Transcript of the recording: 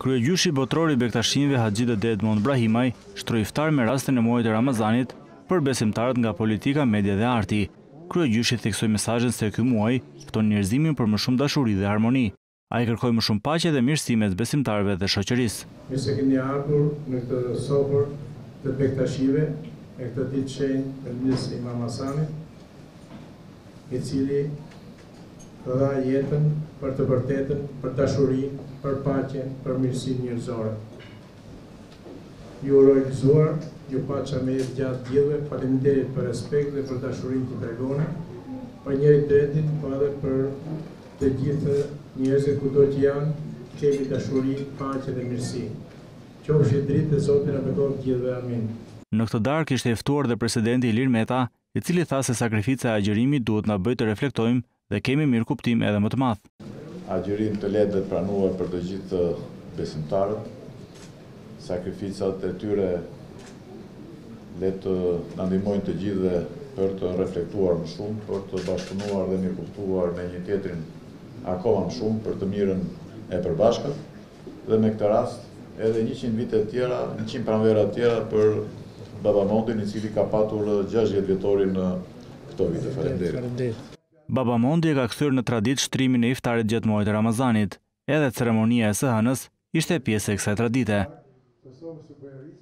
Kryegjyshi botror i Bektashinëve Haxhidët Edmond Brahimaj shtroi iftar me rastin e muajit të Ramazanit për besimtarët nga politika, media dhe arti. Kryegjyshi theksoi mesazhin se ky muaj fton njerëzimin për më shumë dashuri dhe harmoni. Ai kërkoi më shumë paqe dhe mirësi mes besimtarëve dhe shoqërisë. Mirë se keni ardhur në këtë sopër të Bektashive, me këtë ditë shenjtë të midis Imam Hasanit, i cili dha jetën për të vërtetën, për dashurinë, për paqen, për mirësinë njerëzore. Ju uroj gëzuar, ju paça me jetë gjatë gjithëve, faleminderit për respekt dhe për dashurinë që tregoni, për njëri tjetrin, po edhe për të gjithë njerëzit kudo që janë, kemi dashuri, paqe dhe mirësi. Qofshi dritë dhe Zoti na beqon gjithëve, amin. Në këtë darkë ishte e ftuar dhe presidenti Ilir Meta, i cili tha se sakrifica e agjërimit duhet na bëjë të reflektojmë dhe kemi mirë kuptim edhe më të madh. Agjërim të lehtë dhe të pranuar për të gjithë besimtarët. Sakrificat e tyre le të na ndihmojnë të gjithë për të reflektuar më shumë, për të bashkëpunuar dhe mirë kuptuar me një tjetrin akoma më shumë për të mirën e përbashkët dhe me këtë rast edhe 100 vite të tjera, 100 pranvera të tjera për Baba Mondin, i cili ka patur 60 vjetorin në këto vite. Faleminderit. Baba Mondi e ka kthyer në traditë shtrimin e iftarit gjatë muajit të Ramazanit. Edhe ceremonia e së hënës ishte pjesë e kësaj tradite.